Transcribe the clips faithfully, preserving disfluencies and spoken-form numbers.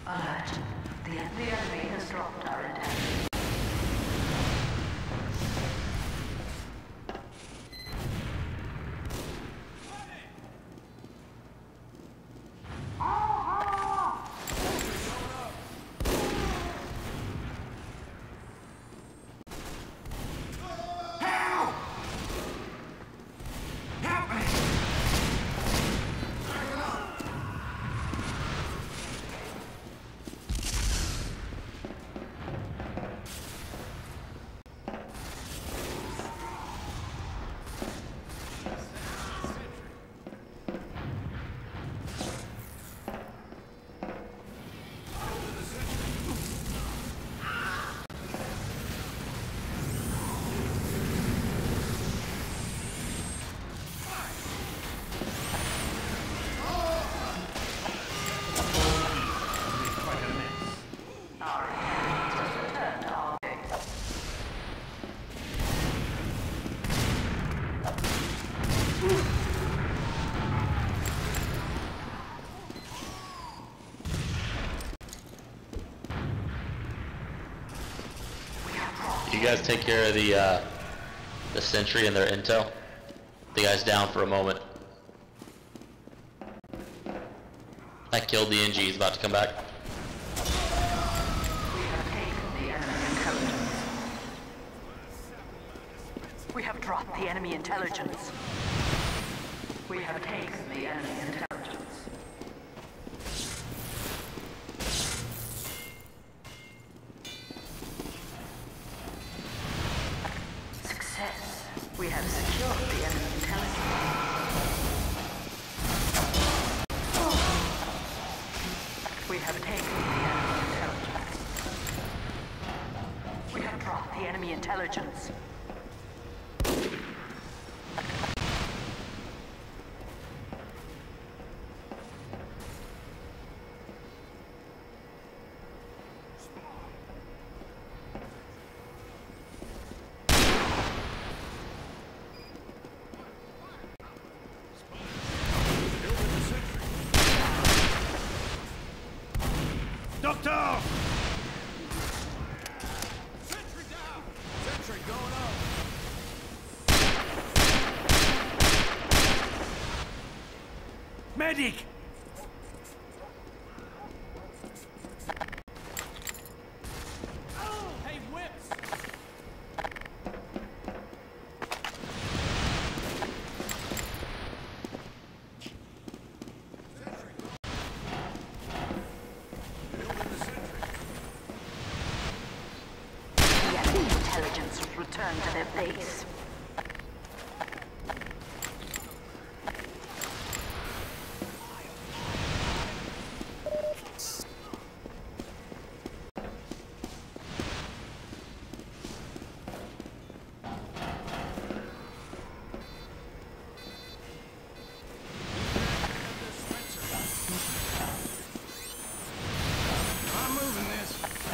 Alert. The, the enemy has dropped our intel. You guys take care of the uh, the sentry and their intel. The guy's down for a moment. I killed the N G. He's about to come back. We have taken the enemy intelligence. We have dropped the enemy intelligence. We have taken the enemy intelligence. We have secured the enemy intelligence. We have taken the enemy intelligence. We have dropped the enemy intelligence. Doctor! Sentry down! Sentry going up! Medic! Hey, whips! Intelligence return to their base. I'm moving this.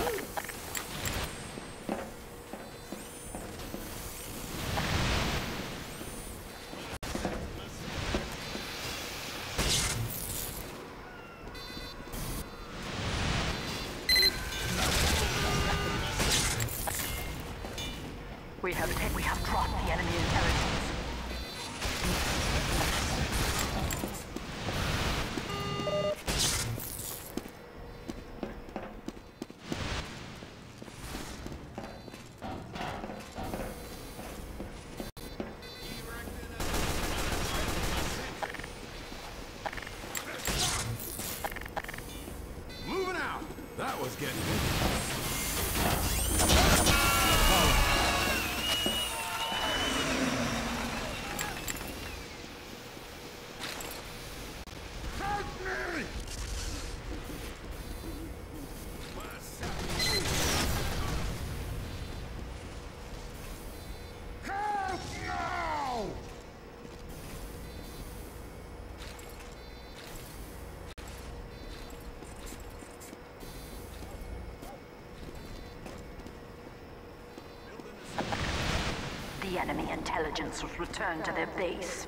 We have ta- we have dropped the enemy intelligence. Moving out! That was getting good. The enemy intelligence was returned to their base.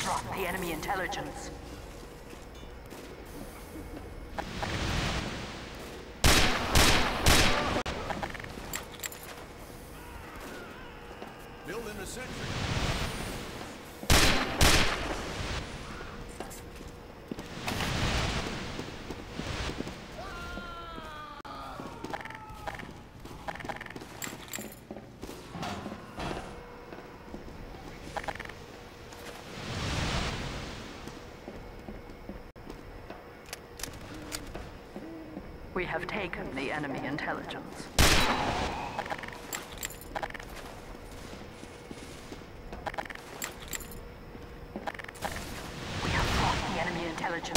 dropped the enemy intelligence. Building a sentry. We have taken the enemy intelligence. We have dropped the enemy intelligence.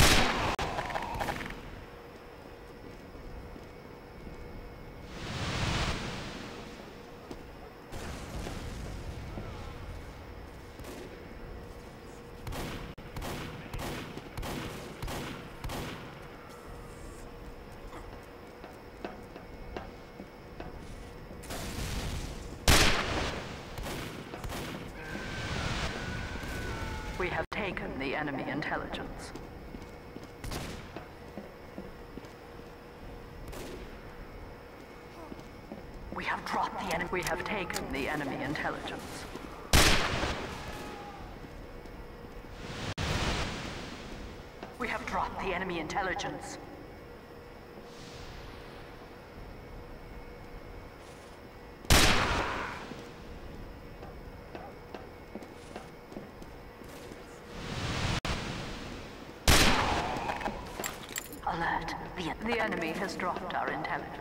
We have taken the enemy intelligence. We have dropped the enemy. We have taken the enemy intelligence. We have dropped the enemy intelligence. Alert. The, the enemy has dropped our intelligence.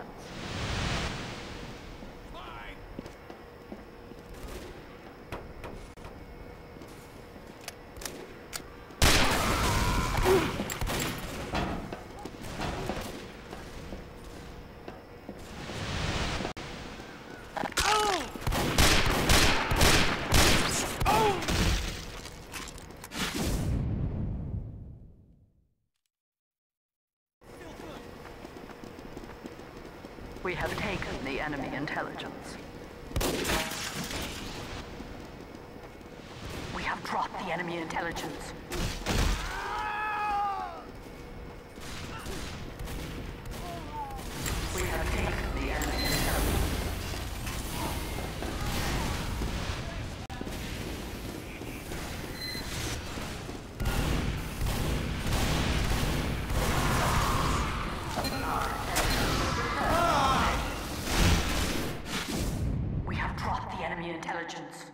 We have taken the enemy intelligence. We have dropped the enemy intelligence. We have taken the enemy intelligence. We have dropped the enemy intelligence.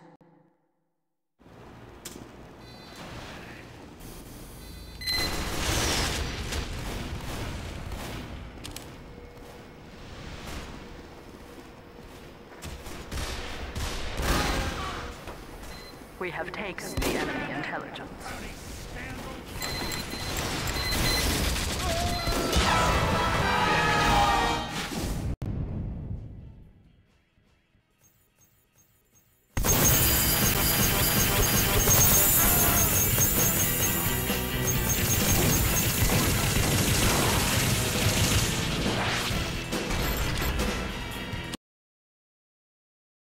We have taken the enemy intelligence.